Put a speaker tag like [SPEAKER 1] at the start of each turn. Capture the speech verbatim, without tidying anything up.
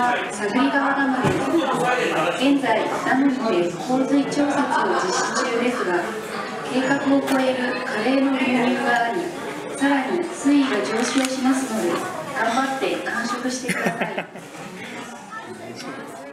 [SPEAKER 1] は佐栗川ダムです。現在、ダムにて洪水調節を実施中ですが、計画を超える下流の流入があり、さらに水位が上昇しますので、頑張って完食してください。